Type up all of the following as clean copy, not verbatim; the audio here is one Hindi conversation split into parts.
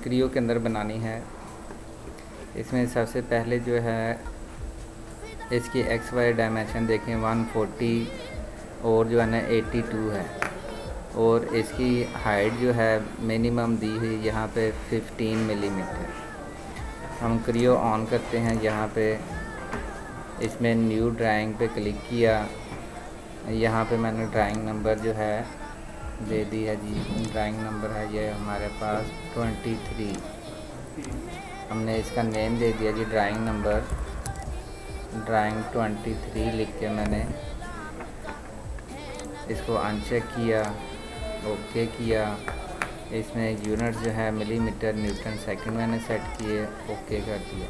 क्रियो के अंदर बनानी है। इसमें सबसे पहले जो है इसकी एक्स वाई डायमेंशन देखें 140 और जो है ना 82 है, और इसकी हाइट जो है मिनिमम दी हुई यहाँ पे 15 मिलीमीटर। हम क्रियो ऑन करते हैं, यहाँ पे इसमें न्यू ड्राइंग पे क्लिक किया। यहाँ पे मैंने ड्राइंग नंबर जो है दे दी है जी। ड्राइंग नंबर है ये हमारे पास 23। हमने इसका नेम दे दिया जी ड्राइंग नंबर, ड्राइंग 23 लिख के मैंने इसको अनचेक किया, ओके किया। इसमें यूनिट जो है मिलीमीटर न्यूटन सेकंड मैंने सेट किए, ओके कर दिया।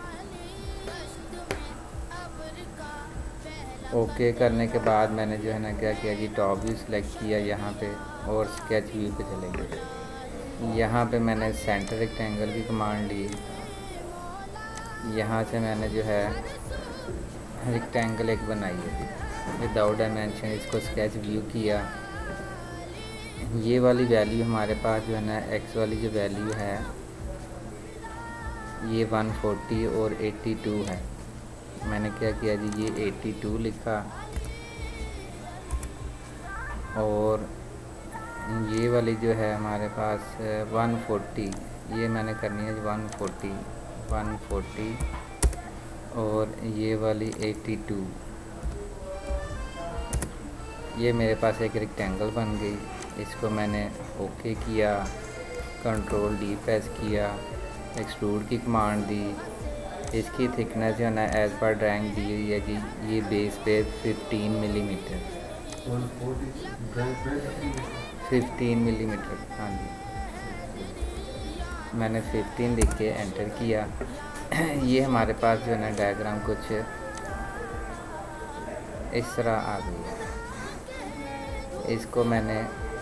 ओके करने के बाद मैंने जो है ना क्या किया जी, टॉप व्यू सिलेक्ट किया यहाँ पे और स्केच व्यू पे चले गए। यहाँ पे मैंने सेंटर रेक्टेंगल की कमांड ली। यहाँ से मैंने जो है रेक्टेंगल एक बनाई है विदाउट डायमेंशन, इसको स्केच व्यू किया। ये वाली वैल्यू हमारे पास जो है ना एक्स वाली जो वैल्यू है ये 140 और 82 है। मैंने क्या किया जी, ये 82 लिखा और ये वाली जो है हमारे पास 140, ये मैंने करनी है 140 और ये वाली 82। ये मेरे पास एक रेक्टेंगल बन गई। इसको मैंने ओके किया, कंट्रोल डी प्रेस किया, एक्सट्रूड की कमांड दी। इसकी थिकनेस जो है ना एज पर ड्राइंग दी हुई है जी, ये बेस पे 15 मिलीमीटर, 15 मिलीमीटर। हाँ जी, मैंने 15 लिख के एंटर किया। ये हमारे पास जो है ना डायग्राम कुछ इस तरह आ गई है। इसको मैंने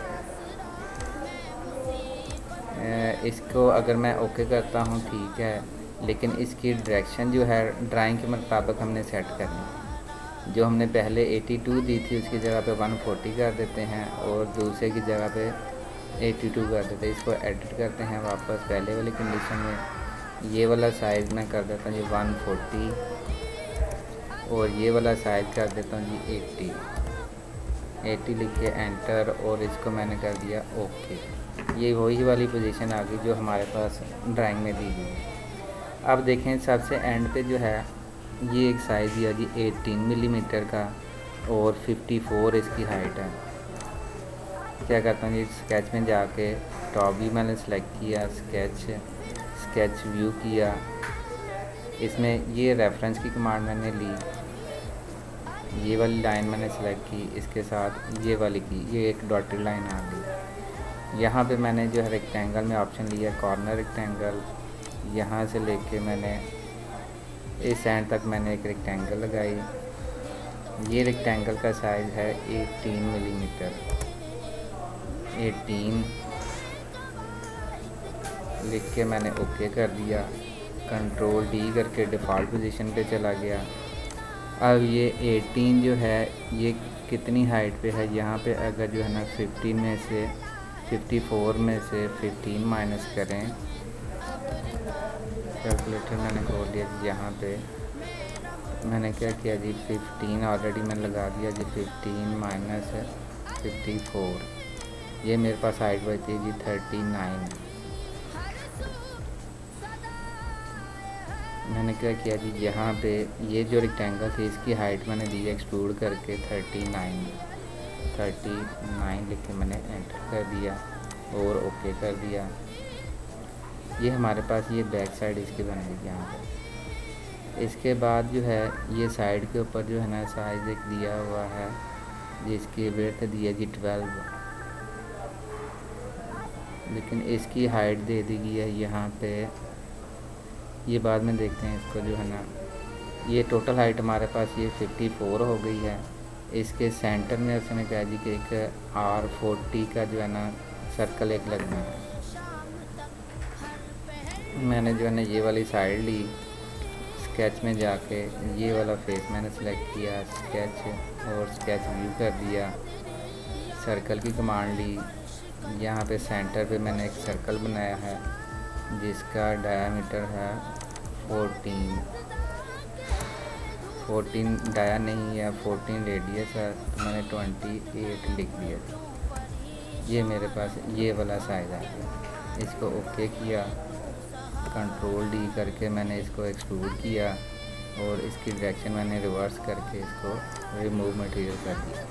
इसको अगर मैं ओके करता हूँ ठीक है, लेकिन इसकी डायरेक्शन जो है ड्राइंग के मुताबिक हमने सेट करनी। जो हमने पहले 82 दी थी उसकी जगह पे 140 कर देते हैं और दूसरे की जगह पे 82 कर देते हैं। इसको एडिट करते हैं वापस पहले वाली कंडीशन में। ये वाला साइज़ मैं कर देता हूँ जी 140 और ये वाला साइज़ कर देता हूँ जी 80 लिख के एंटर, और इसको मैंने कर दिया ओके। ये वही वाली पोजीशन आ गई जो हमारे पास ड्राइंग में दी गई है। अब देखें सबसे एंड पे जो है ये एक साइज़ दिया जी 18 मिलीमीटर का और 54 इसकी हाइट है। क्या करता हूँ जी, स्केच में जाके टॉप व्यू मैंने सेलेक्ट किया, स्केच व्यू किया। इसमें ये रेफरेंस की कमांड मैंने ली, ये वाली लाइन मैंने सेलेक्ट की, इसके साथ ये वाली की, ये एक डॉटेड लाइन आ गई। यहाँ पे मैंने जो है रेक्टेंगल में ऑप्शन लिया कॉर्नर रेक्टेंगल। यहाँ से लेके मैंने इस एंड तक मैंने एक रेक्टेंगल लगाई। ये रेक्टेंगल का साइज़ है 18 मिलीमीटर। 18 लिख के मैंने ओके कर दिया, कंट्रोल डी करके डिफ़ॉल्ट पोजीशन पे चला गया। अब ये 18 जो है ये कितनी हाइट पे है, यहाँ पे अगर जो है ना 15 में से 54 में से 15 माइनस करें, कैलकुलेटर मैंने खोल लिया जी। यहाँ पे मैंने क्या किया जी, 15 ऑलरेडी मैंने लगा दिया जी। 15 माइनस 54, ये मेरे पास हाइट बचती है जी 39। मैंने क्या किया जी, यहाँ पे ये जो रेक्टेंगल थी इसकी हाइट मैंने दी एक्सट्रूड करके 39 लिख के मैंने एंटर कर दिया और ओके कर दिया। ये हमारे पास ये बैक साइड इसकी बन गई यहाँ पे। इसके बाद जो है ये साइड के ऊपर जो है ना साइज़ एक दिया हुआ है जिसकी विड्थ दिया जी 12, लेकिन इसकी हाइट दे दी गई है यहाँ पे। ये बाद में देखते हैं इसको जो है ना, ये टोटल हाइट हमारे पास ये 54 हो गई है। इसके सेंटर में उसने कहा जी कि एक R40 का जो है ना सर्कल एक लगना है। मैंने जो है ना ये वाली साइड ली, स्केच में जाके ये वाला फेस मैंने सेलेक्ट किया, स्केच और स्केच व्यू कर दिया, सर्कल की कमांड ली। यहाँ पे सेंटर पे मैंने एक सर्कल बनाया है, जिसका डायामीटर है 14 डाया नहीं है, 14 रेडियस है, तो मैंने 28 लिख दिया। ये मेरे पास ये वाला साइज़ आ गया। इसको ओके किया, कंट्रोल डी करके मैंने इसको एक्सट्रूड किया और इसकी डायरेक्शन मैंने रिवर्स करके इसको रिमूव मटेरियल कर दिया।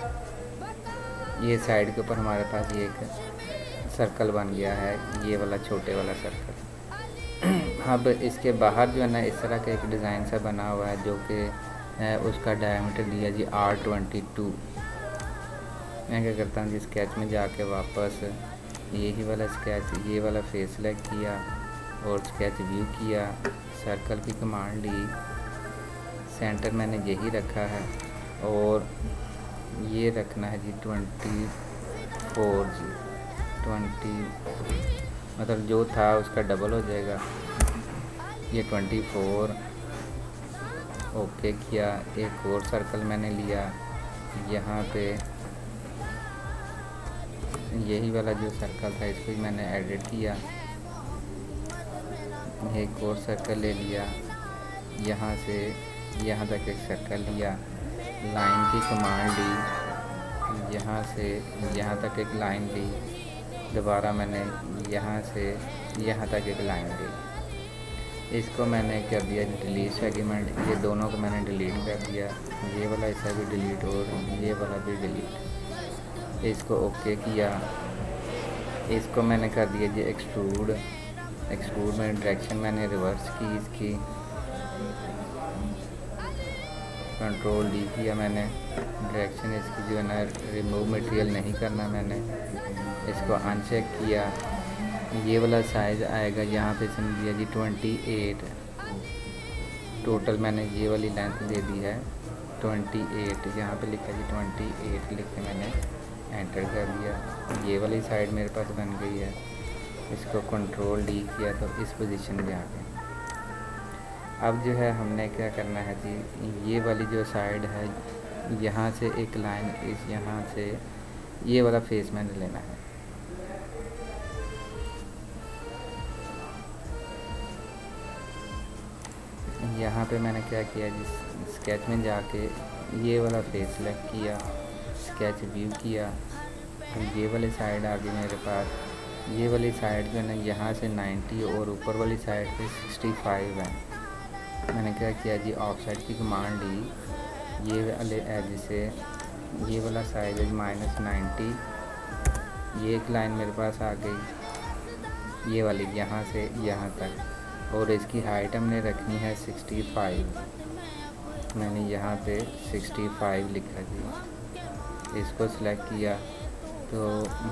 ये साइड के ऊपर हमारे पास ये एक सर्कल बन गया है, ये वाला छोटे वाला सर्कल। अब इसके बाहर जो है ना इस तरह का एक डिज़ाइन सा बना हुआ है, जो कि उसका डायमीटर दिया जी R22। मैं क्या करता हूँ जी, स्केच में जाके वापस यही वाला स्केच, ये वाला फेस सेलेक्ट किया और स्केच व्यू किया, सर्कल की कमांड ली, सेंटर मैंने यही रखा है और ये रखना है जी 24 जी 20, मतलब जो था उसका डबल हो जाएगा। ये 24 ओके किया। एक और सर्कल मैंने लिया, यहाँ पे यही वाला जो सर्कल था इसको मैंने एडिट किया। एक और सर्कल ले लिया, यहाँ से यहाँ तक एक सर्कल लिया, लाइन की कमांड ली, यहाँ से यहाँ तक एक लाइन ली, दोबारा मैंने यहाँ से यहाँ तक एक लाइन ली। इसको मैंने कर दिया डिलीट सेगमेंट, ये दोनों को मैंने डिलीट कर दिया, ये वाला हिस्सा भी डिलीट और ये वाला भी डिलीट। इसको ओके किया, इसको मैंने कर दिया जी एक्सट्रूड में डायरेक्शन मैंने रिवर्स की, इसकी कंट्रोल डी किया मैंने, डायरेक्शन इसकी जो है ना रिमूव मटेरियल नहीं करना मैंने। इसको अनचेक किया, ये वाला साइज़ आएगा, यहाँ पे इसने दिया जी 28, टोटल मैंने ये वाली लेंथ दे दी है 28, यहाँ पे लिखा जी 28 लिख के मैंने एंटर कर दिया। ये वाली साइड मेरे पास बन गई है। इसको कंट्रोल डी किया तो इस पोजीशन में आ गए। अब जो है हमने क्या करना है जी, ये वाली जो साइड है यहाँ से एक लाइन, इस यहाँ से ये वाला फेस मैंने लेना है। यहाँ पे मैंने क्या किया जी, स्केच में जाके ये वाला फेस सेलेक्ट किया, स्केच व्यू किया, तो ये वाली साइड आ गई मेरे पास। ये वाली साइड जो है ना यहाँ से 90 और ऊपर वाली साइड पे 65 है। मैंने क्या किया जी, ऑफसेट की कमांड ली, ये वाले एज से ये वाला साइड है -90, ये एक लाइन मेरे पास आ गई, ये वाली यहाँ से यहाँ तक, और इसकी हाइट हमने रखनी है 65। मैंने यहाँ पे 65 लिखा जी। इसको सिलेक्ट किया तो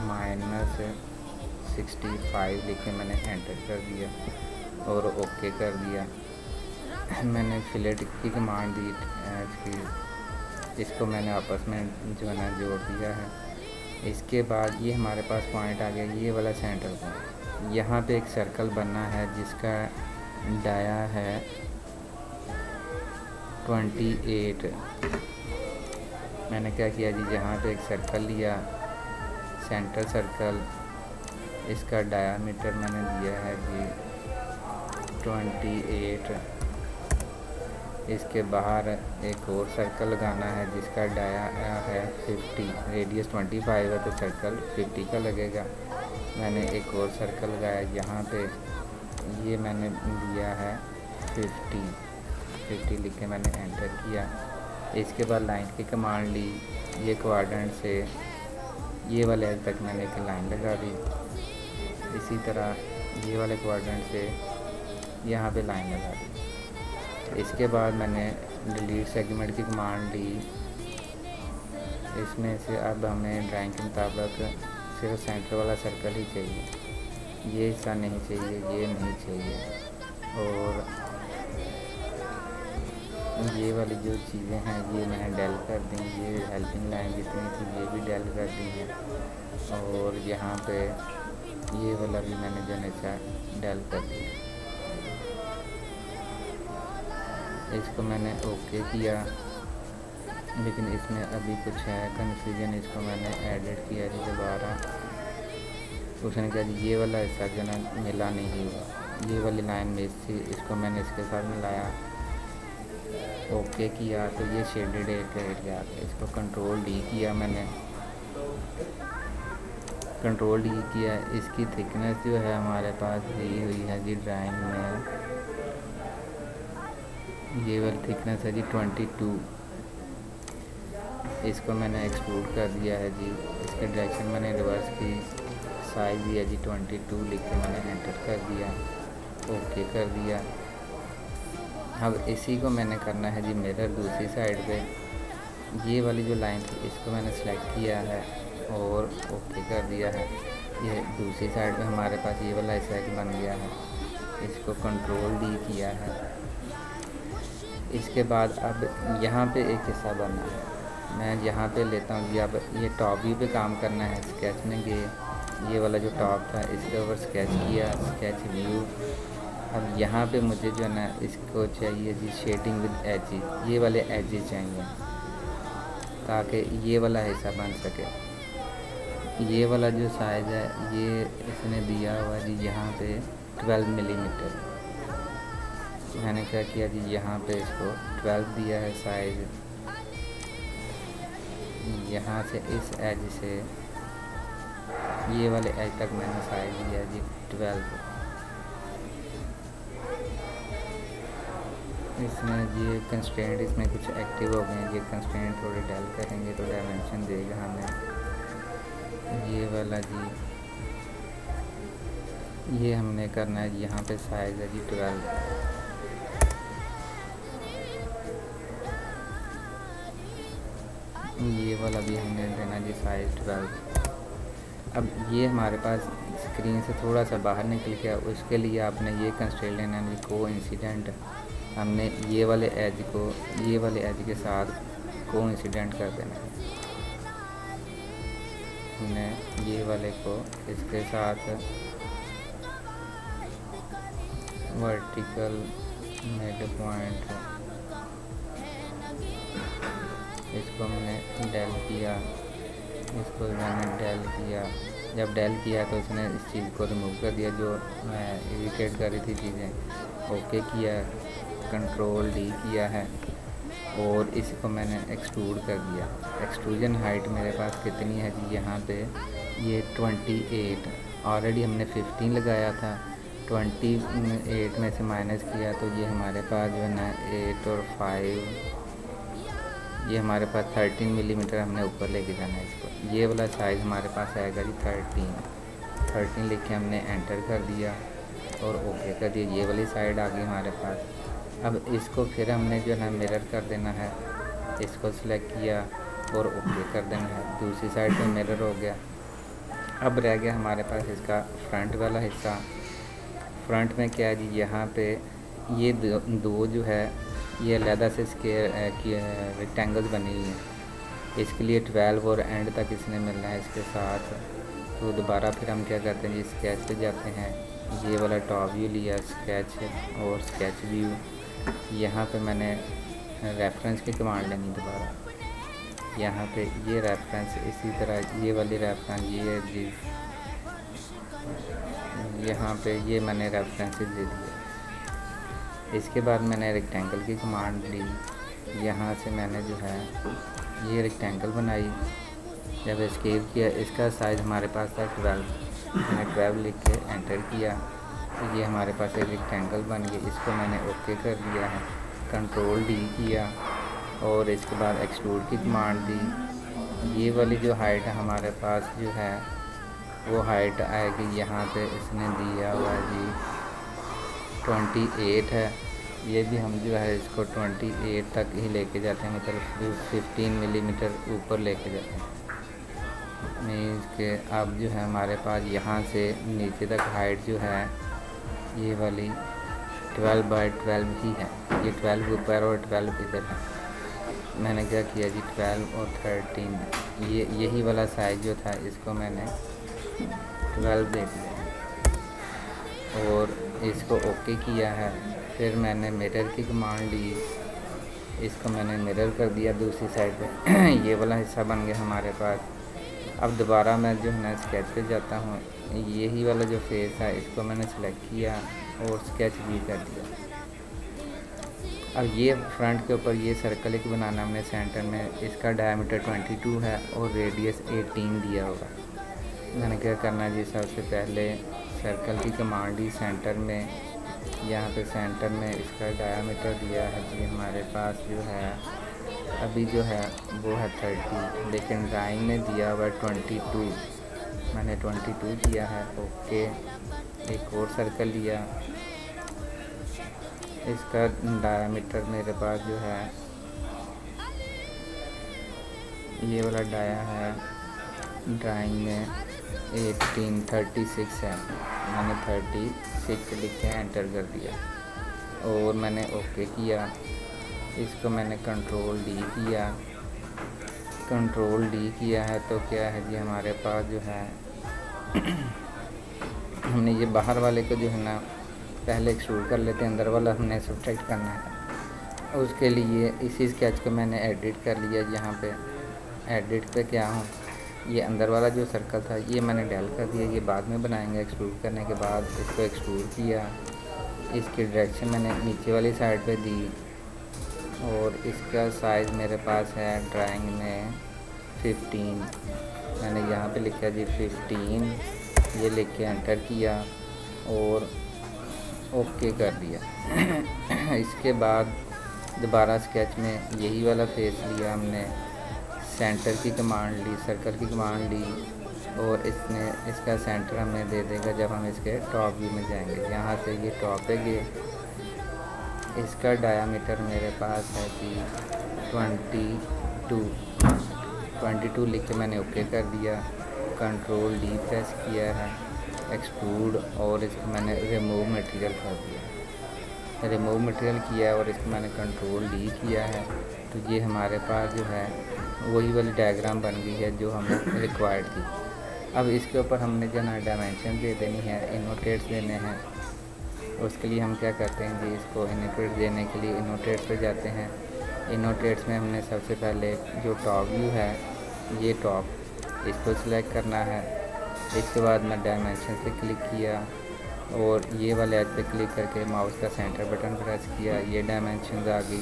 -65 लिख के मैंने एंटर कर दिया और ओके कर दिया। मैंने फिलेट की कमांड दी इसकी, इसको मैंने आपस में जो है ना जोड़ दिया है। इसके बाद ये हमारे पास पॉइंट आ गया, ये वाला सेंटर पॉइंट। यहाँ पे एक सर्कल बनना है जिसका डाया है 28। मैंने क्या किया जी, यहाँ पे एक सर्कल लिया, सेंटर सर्कल, इसका डायामीटर मैंने दिया है जी 28। इसके बाहर एक और सर्कल लगाना है जिसका डाया है 50, रेडियस 25 है तो सर्कल 50 का लगेगा। मैंने एक और सर्कल लगाया यहाँ पे, ये मैंने दिया है 50 लिख के मैंने एंटर किया। इसके बाद लाइन की कमांड ली, ये क्वाड्रेंट से ये वाले एज तक मैंने एक लाइन लगा दी। इसी तरह ये वाले क्वाड्रेंट से यहाँ पे लाइन लगा दी। इसके बाद मैंने डिलीट सेगमेंट की कमांड ली। इसमें से अब हमें ड्राइंग के मुताबिक सिर्फ सेंटर वाला सर्कल ही चाहिए, ये हिस्सा नहीं चाहिए, ये नहीं चाहिए, और ये वाली जो चीज़ें हैं ये मैंने डेल कर दी। ये हेल्पिंग लाइन जितनी थी ये भी डेल कर दी है, और यहाँ पे ये वाला भी मैंने जो नीचा डेल कर दिया। इसको मैंने ओके किया, लेकिन इसमें अभी कुछ है कन्फ्यूजन, इसको मैंने एडिट किया जी दोबारा। उसने कहा जी ये वाला हिस्सा जो ना मिला नहीं हुआ, ये वाली लाइन मिस थी, इसको मैंने इसके साथ मिलाया, ओके किया तो ये शेडेड एरिया। इसको कंट्रोल डी किया मैंने, कंट्रोल डी किया। इसकी थिकनेस जो है हमारे पास दी हुई है जी ड्राइंग में, ये वाली थिकनेस है जी 22। इसको मैंने एक्सट्रूड कर दिया है जी। इसकी डायरेक्शन मैंने रिवर्स की, साइज़ दिया जी 22 लिख के मैंने एंटर कर दिया, ओके कर दिया। अब इसी को मैंने करना है जी मिरर दूसरी साइड पे। ये वाली जो लाइन थी इसको मैंने सेलेक्ट किया है और ओके कर दिया है। ये दूसरी साइड पे हमारे पास ये वाला हिस्सा बन गया है, इसको कंट्रोल डी किया है। इसके बाद अब यहाँ पे एक हिस्सा बना है, मैं यहाँ पे लेता हूँ जी। अब ये टॉप व्यू पे काम करना है, स्केच में गए, ये वाला जो टॉप था इसके ऊपर स्केच किया, स्केच व्यू। अब यहाँ पे मुझे जो है ना इसको चाहिए जी शेडिंग विद एजेस, ये वाले एजेस चाहिए ताकि ये वाला हिस्सा बन सके। ये वाला जो साइज़ है ये इसने दिया हुआ जी यहाँ पे 12 मिलीमीटर। मैंने क्या किया जी यहाँ पे इसको 12 दिया है साइज़। यहाँ से इस एज से ये वाले एज तक मैंने साइज़ दिया जी 12। इसमें ये कंस्ट्रेंट इसमें कुछ एक्टिव हो गए हैं, ये कंस्ट्रेंट थोड़े डल करेंगे तो डायमेंशन देगा हमें। ये वाला जी ये हमने करना है, यहाँ पे साइज़ है जी 12। ये वाला भी हमने देना जी साइज़ 12। अब ये हमारे पास स्क्रीन से थोड़ा सा बाहर निकल गया, उसके लिए आपने ये कंस्ट्रेंट लेना है कोइंसिडेंट। हमने ये वाले एज को ये वाले एज के साथ कोइंसिडेंट कर देना है। हमने ये वाले को इसके साथ वर्टिकल मिड पॉइंट, इसको हमने डेल किया, इसको मैंने डेल किया। जब डेल किया तो उसने इस चीज़ को रिमूव कर दिया जो इरिटेट कर रही थी चीज़ें। ओके किया, कंट्रोल डी किया है और इसको मैंने एक्सट्रूड कर दिया। एक्सट्रूजन हाइट मेरे पास कितनी है जी यहाँ पे, ये 28। ऑलरेडी हमने 15 लगाया था, 28 में से माइनस किया तो ये हमारे पास जो है ना 8 और 5, ये हमारे पास 13 मिलीमीटर हमने ऊपर लेके जाना है इसको। ये वाला साइज़ हमारे पास आएगा जी 13 लिख के हमने एंटर कर दिया और ओके कर दिया। ये वाली साइड आ गई हमारे पास। अब इसको फिर हमने जो है ना मिरर कर देना है, इसको सिलेक्ट किया और ओके कर देना है। दूसरी साइड पे मिरर हो गया। अब रह गया हमारे पास इसका फ्रंट वाला हिस्सा। फ्रंट में क्या है जी, यहाँ पे ये दो जो है ये अलहदा से स्केयर की रेक्टेंगल्स बनी हुई हैं। इसके लिए 12 और एंड तक इसने मिलना है इसके साथ। तो दोबारा फिर हम क्या करते हैं जी स्केच पे जाते हैं। ये वाला टॉप व्यू लिया, स्केच और स्केच व्यू। यहाँ पे मैंने रेफरेंस की कमांड लेनी दोबारा। यहाँ पे ये रेफरेंस, इसी तरह ये वाली रेफरेंस, ये जी यहाँ पे ये मैंने रेफरेंसेस दे दिए। इसके बाद मैंने रेक्टेंगल की कमांड ली। यहाँ से मैंने जो है ये रेक्टेंगल बनाई। जब एस्केप किया, इसका साइज़ हमारे पास था 12, मैंने 12 लिख के एंटर किया तो ये हमारे पास एक रेक्टेंगल बन गया। इसको मैंने ओके कर दिया है, कंट्रोल डी किया और इसके बाद एक्सट्रूड की कमांड दी। ये वाली जो हाइट है हमारे पास जो है वो हाइट आएगी, यहाँ पे इसने दिया हुआ है जी 28 है। ये भी हम जो है इसको 28 तक ही लेके जाते हैं, मतलब 15 मिलीमीटर ऊपर लेके जाते हैं। मीन्स के अब जो है हमारे पास यहाँ से नीचे तक हाइट जो है ये वाली 12 बाई 12 ही है। ये 12 ऊपर और 12 इधर है। मैंने क्या किया जी 12 और 13, ये यही वाला साइज़ जो था इसको मैंने 12 दे दिया और इसको ओके किया है। फिर मैंने मिरर की कमांड ली, इसको मैंने मिरर कर दिया दूसरी साइड पे। ये वाला हिस्सा बन गया हमारे पास। अब दोबारा मैं जो है ना स्केच पे जाता हूँ, यही वाला जो फेस है इसको मैंने सेलेक्ट किया और स्केच भी कर दिया। अब ये फ्रंट के ऊपर ये सर्कल एक बनाना हमने सेंटर में, इसका डायमीटर 22 है और रेडियस 18 दिया होगा। मैंने क्या करना है जी, सबसे पहले सर्कल की कमांड दी सेंटर में, यहाँ पे सेंटर में इसका डायमीटर दिया है जी हमारे पास जो है अभी जो है वो है 30, लेकिन ड्राइंग में दिया हुआ 22, मैंने 22 दिया है। ओके, एक और सर्कल लिया, इसका डायमीटर मेरे पास जो है ये वाला डाया है ड्राइंग में 36 है, मैंने 36 लिख के एंटर कर दिया और मैंने ओके किया। इसको मैंने कंट्रोल डी किया है तो क्या है जी हमारे पास जो है हमने ये बाहर वाले को जो है ना पहले एक्सट्रूड कर लेते हैं, अंदर वाला हमने सब्ट्रैक्ट करना है। उसके लिए इसी स्केच को मैंने एडिट कर लिया। यहाँ पे एडिट पे क्या हूँ, ये अंदर वाला जो सर्कल था ये मैंने डेल कर दिया, ये बाद में बनाएंगे। एक्सट्रूड करने के बाद इसको एक्सट्रूड किया, इसकी डायरेक्शन मैंने नीचे वाली साइड पे दी और इसका साइज़ मेरे पास है ड्राइंग में 15, मैंने यहाँ पे लिखा जी 15, ये लिख के एंटर किया और ओके कर दिया। इसके बाद दोबारा स्केच में यही वाला फेस लिया हमने, सेंटर की कमांड ली, सर्कल की कमांड ली और इसका सेंटर हमें दे देगा जब हम इसके टॉप व्यू में जाएंगे। यहाँ से ये टॉप पे गए, इसका डायामीटर मेरे पास है कि 22 लिख के मैंने ओके कर दिया। कंट्रोल डी प्रेस किया है, एक्सट्रूड, और इसको मैंने रिमूव मटेरियल कर दिया, रिमूव मटेरियल किया और इसको मैंने कंट्रोल डी किया है। तो ये हमारे पास जो है वही वाली डायग्राम बन गई है जो हमें रिक्वायर्ड थी। अब इसके ऊपर हमने जो है डायमेंशन दे देनी है, इनोटेट्स देने हैं। उसके लिए हम क्या करते हैं जी, इसको इनोटेट्स देने के लिए इनोटेट्स पे जाते हैं। इनोटेट्स में हमने सबसे पहले जो टॉप व्यू है ये टॉप, इसको सिलेक्ट करना है। इसके बाद मैं डायमेंशन पे क्लिक किया और ये वाले एज पे क्लिक करके माउस का सेंटर बटन प्रेस किया, ये डायमेंशन आ गई।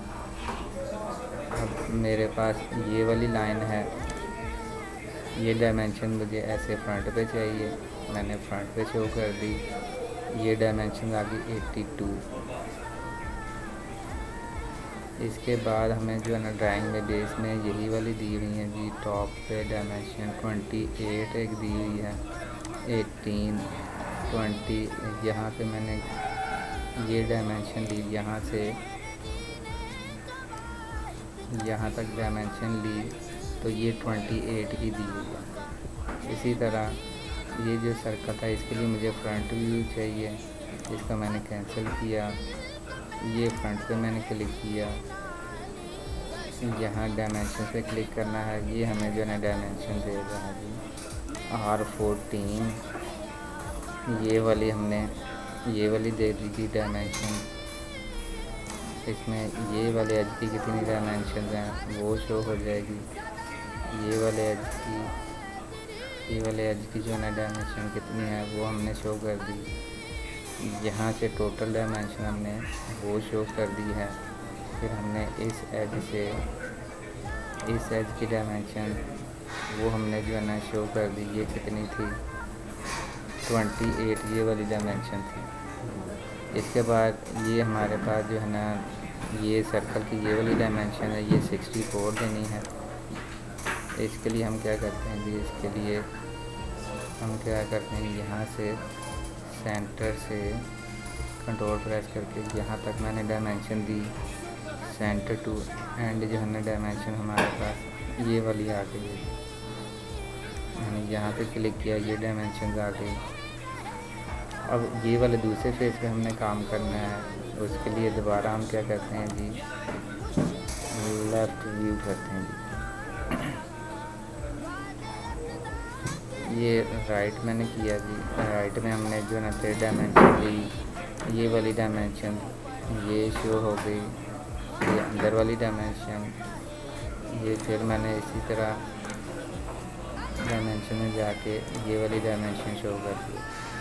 अब मेरे पास ये वाली लाइन है, ये डायमेंशन मुझे ऐसे फ्रंट पे चाहिए, मैंने फ्रंट पे शो कर दी। ये डायमेंशन आ गई 82। इसके बाद हमें जो है ना ड्राइंग में बेस में यही वाली दी हुई है जी, टॉप पे डायमेंशन 28 एक दी हुई है, 18, 20। यहाँ पे मैंने ये डायमेंशन ली, यहाँ से यहाँ तक डायमेंशन ली तो ये 28 की दी हुई है। इसी तरह ये जो सर्कल था इसके लिए मुझे फ्रंट व्यू चाहिए, इसका मैंने कैंसिल किया। ये फ्रंट पे मैंने क्लिक किया, यहाँ डायमेंशन पे क्लिक करना है। ये हमें जो है डायमेंशन दे रहा है जी R14, ये वाली हमने ये वाली दे दी थी डायमेंशन। इसमें ये वाले एज की कितनी डायमेंशन हैं वो शो हो जाएगी। ये वाले एज की जो है ना डायमेंशन कितनी है वो हमने शो कर दी। यहाँ से टोटल डायमेंशन हमने वो शो कर दी है। फिर हमने इस एज से इस एज की डायमेंशन वो हमने जो है ना शो कर दी। ये कितनी थी 28, ये वाली डायमेंशन थी। इसके बाद ये हमारे पास जो है ना ये सर्कल की ये वाली डायमेंशन है, ये 64 देनी है। इसके लिए हम क्या करते हैं जी, इसके लिए हम क्या करते हैं, यहाँ से सेंटर से कंट्रोल प्रेस करके यहाँ तक मैंने डायमेंशन दी, सेंटर टू एंड जो है ना डायमेंशन हमारे पास ये वाली आ गई है। मैंने यहाँ पे क्लिक किया, ये डायमेंशन आ गई। अब ये वाले दूसरे फेस पे हमने काम करना है, उसके लिए दोबारा हम क्या करते हैं जी, लेफ़्ट व्यू करते हैं जी। ये राइट मैंने किया जी, राइट में हमने जो है 3 डायमेंशन ली। ये वाली डायमेंशन ये शो हो गई, ये अंदर वाली डायमेंशन, ये फिर मैंने इसी तरह डायमेंशन में जाके ये वाली डायमेंशन शो कर दी।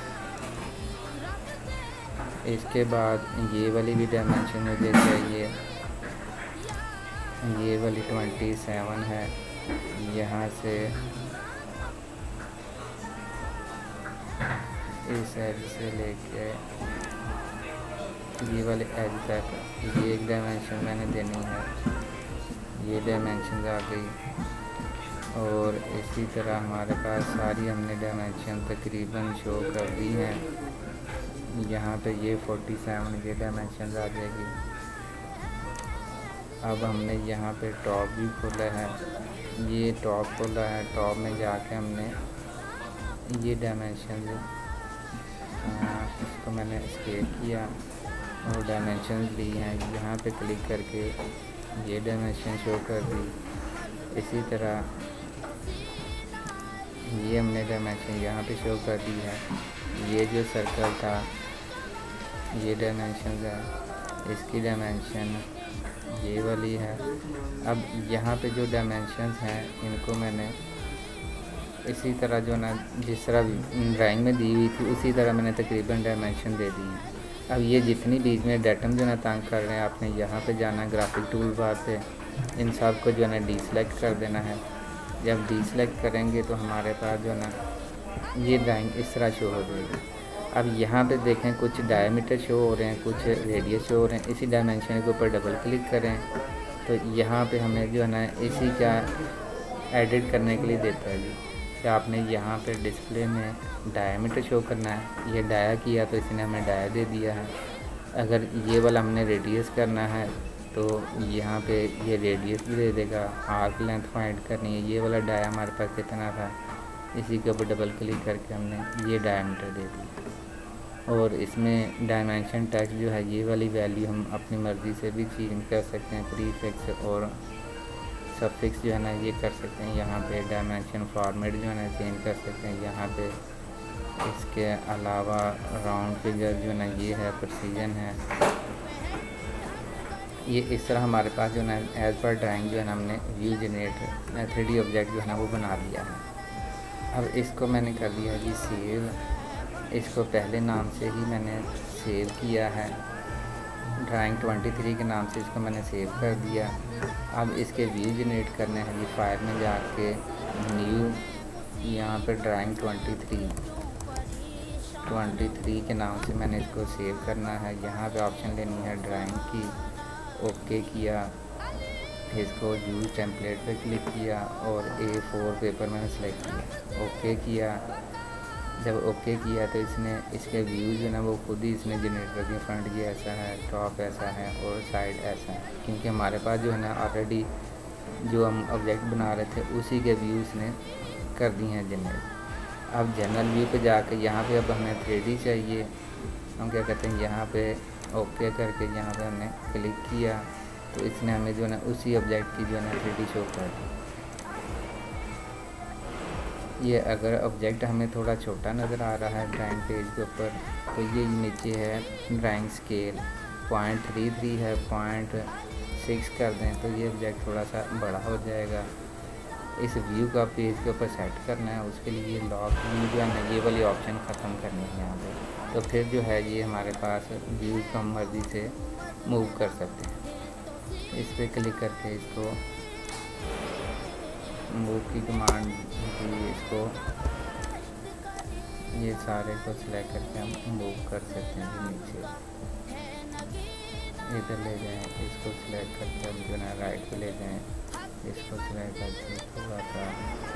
इसके बाद ये वाली भी डायमेंशन मुझे चाहिए, ये वाली 27 है। यहाँ से इस एज से लेके ये वाले एज तक ये एक डायमेंशन मैंने देनी है, ये डायमेंशन आ गई। और इसी तरह हमारे पास सारी हमने डायमेंशन तकरीबन शो कर दी हैं। यहाँ पे ये 47 ये डायमेंशन आ जाएगी। अब हमने यहाँ पे टॉप भी खोला है, ये टॉप खोला है। टॉप में जाके हमने ये डायमेंशन इसको मैंने स्केल किया और डायमेंशन ली हैं। यहाँ पे क्लिक करके ये डायमेंशन शो कर दी। इसी तरह ये हमने डायमेंशन यहाँ पे शो कर दी है। ये जो सर्कल था ये डायमेंशन है, इसकी डायमेंशन ये वाली है। अब यहाँ पे जो डायमेंशंस हैं इनको मैंने इसी तरह जो ना जिस तरह ड्राइंग में दी हुई थी उसी तरह मैंने तकरीबन डायमेंशन दे दी है। अब ये जितनी बीच में डेटम जो ना तंग कर रहे हैं, आपने यहाँ पे जाना ग्राफिक टूल बार पे, इन सब को जो है ना डीसेलेक्ट कर देना है। जब डीसेलेक्ट करेंगे तो हमारे पास जो ना ये ड्राइंग इस तरह शो हो जाएगी। अब यहाँ पे देखें कुछ डायमीटर शो हो रहे हैं, कुछ रेडियस शो हो रहे हैं। इसी डायमेंशन के ऊपर डबल क्लिक करें तो यहाँ पे हमें जो है ना इसी का एडिट करने के लिए देता है जी कि आपने यहाँ पे डिस्प्ले में डायमीटर शो करना है। ये डाया किया तो इसने हमें डाया दे दिया है। अगर ये वाला हमने रेडियस करना है तो यहाँ पे ये रेडियस भी दे देगा। आर्क लेंथ फाइंड करनी है, ये वाला डाया हमारे पास कितना था, इसी के ऊपर डबल क्लिक करके हमने ये डायमीटर दे दी। और इसमें डायमेंशन टेक्स्ट जो है ये वाली वैल्यू हम अपनी मर्ज़ी से भी चेंज कर सकते हैं। प्रीफिक्स और सफिक्स जो है ना ये कर सकते हैं। यहाँ पे डायमेंशन फॉर्मेट जो है ना चेंज कर सकते हैं। यहाँ पे इसके अलावा राउंड फिगर जो है ना ये है, प्रिसीजन है। ये इस तरह हमारे पास जो है ना एज़ पर ड्राइंग जो है ना हमने व्यू जनरेटर 3D ऑब्जेक्ट जो है ना वो बना दिया है। अब इसको मैंने कर दिया जी सेव। इसको पहले नाम से ही मैंने सेव किया है, ड्राइंग 23 के नाम से इसको मैंने सेव कर दिया। अब इसके व्यू जनरेट करने हैं जी, फाइल में जाके न्यू, यहाँ पे ड्राइंग 23 के नाम से मैंने इसको सेव करना है। यहाँ पे ऑप्शन लेनी है ड्राइंग की, ओके किया। इसको यूज टेम्पलेट पे क्लिक किया और A4 पेपर मैंने सेलेक्ट किया, ओके किया। जब ओके किया तो इसने इसके व्यूज़ जो है ना वो खुद ही इसने जनरेट कर दिया। फ्रंट ये ऐसा है, टॉप ऐसा है और साइड ऐसा है, क्योंकि हमारे पास जो है ना ऑलरेडी जो हम ऑब्जेक्ट बना रहे थे उसी के व्यूज़ ने कर दिए हैं जनरेट। अब जनरल व्यू पे जाके यहाँ पे अब हमें 3D चाहिए। हम क्या कहते हैं, यहाँ पे ओके करके यहाँ पे हमने क्लिक किया तो इसने हमें जो है ना उसी ऑब्जेक्ट की जो है ना 3D शो कर दी। ये अगर ऑब्जेक्ट हमें थोड़ा छोटा नज़र आ रहा है ड्राइंग पेज के ऊपर तो ये नीचे है ड्राइंग स्केल 0.33 है, 0.6 कर दें तो ये ऑब्जेक्ट थोड़ा सा बड़ा हो जाएगा। इस व्यू का पेज के ऊपर सेट करना है, उसके लिए लॉक व्यू जो है ना ये वाली ऑप्शन ख़त्म करनी है यहाँ पे। तो फिर जो है ये हमारे पास व्यू को हम मर्ज़ी से मूव कर सकते हैं। इस पर क्लिक करके इसको मूव की कमांड दी, इसको ये सारे को सिलेक्ट करके हम मूव कर सकते हैं नीचे, इधर ले जाएं। इसको सिलेक्ट करके हम जो है राइट पे ले जाएं, इसको सिलेक्ट करके थोड़ा सा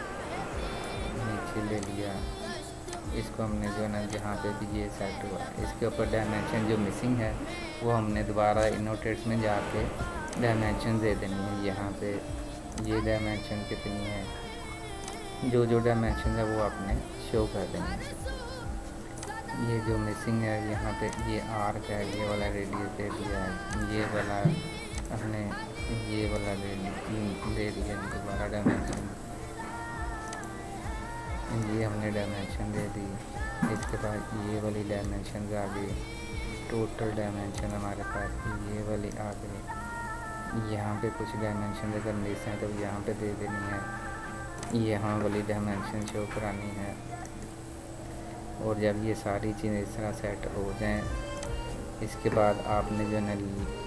नीचे ले लिया। इसको हमने जो है ना जहाँ पे भी ये सेट हुआ इसके ऊपर डायमेंशन जो मिसिंग है वो हमने दोबारा इनोटेट्स में जाके डायमेंशन दे देनी है। यहाँ पे ये डायमेंशन कितनी है, जो डायमेंशन है वो आपने शो कर देंगे। ये जो मिसिंग है यहाँ पे ये आर्क है, ये वाला रेडियस दे दिया है, ये वाला हमने ये वाला दे दिया दोबारा डायमेंशन, ये हमने डायमेंशन दे दी। इसके बाद ये वाली डायमेंशन आ गई, टोटल डायमेंशन हमारे पास ये वाली आ गई। यहाँ पे कुछ डायमेंशन अगर मिस हैं तो यहाँ पे दे देनी है। यहाँ वाली डायमेंशन शो करानी है। और जब ये सारी चीज़ें इस तरह सेट हो जाएं, इसके बाद आपने जो है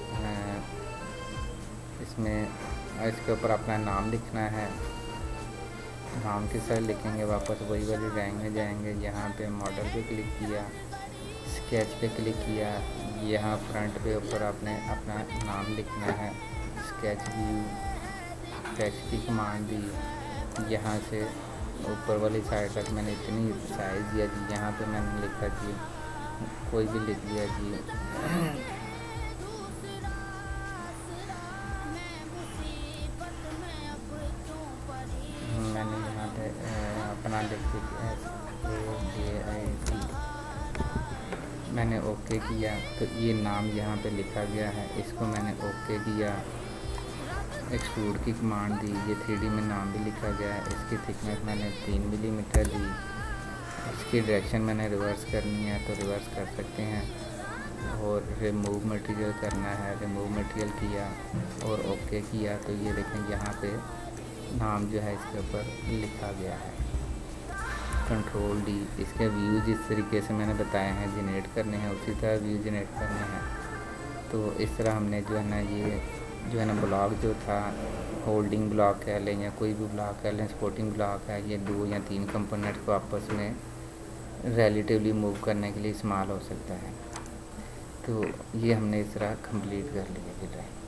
इसमें इसके ऊपर अपना नाम लिखना है। नाम किस तरह लिखेंगे, वापस वही वाली ड्राइंग में जाएंगे, यहाँ पे मॉडल पे क्लिक किया, स्केच पे क्लिक किया, यहाँ फ्रंट पे ऊपर आपने अपना नाम लिखना है। स्केच व्यू टेक्स्ट की कमांड दी, यहाँ से ऊपर वाली साइड तक मैंने इतनी साइज़ दिया जी। यहाँ पे मैंने लिखा जी, कोई भी लिख दिया जी, मैंने यहाँ पे अपना लिख दिया SAJIT। मैंने ओके किया तो ये नाम यहाँ पे लिखा गया है। इसको मैंने ओके किया, एक्सट्रूड की कमांड दी, ये 3D में नाम भी लिखा गया है। इसकी थिकनेस मैंने 3 मिलीमीटर दी। इसकी डायरेक्शन मैंने रिवर्स करनी है तो रिवर्स कर सकते हैं। और रिमूव मटेरियल करना है, रिमूव मटेरियल किया और ओके किया तो ये देखें यहाँ पे नाम जो है इसके ऊपर लिखा गया है। कंट्रोल डी, इसके व्यू जिस तरीके से मैंने बताया है जनरेट करने हैं उसी तरह व्यू जनरेट करने हैं। तो इस तरह हमने जो है ना ये जो है ना ब्लॉक जो था, होल्डिंग ब्लॉक कह लें या कोई भी ब्लॉक कह लें, सपोर्टिंग ब्लॉक है, ये 2 या 3 कंपोनेंट को आपस में रिलेटिवली मूव करने के लिए इस्तेमाल हो सकता है। तो ये हमने इस तरह कंप्लीट कर लिया ड्राइंग।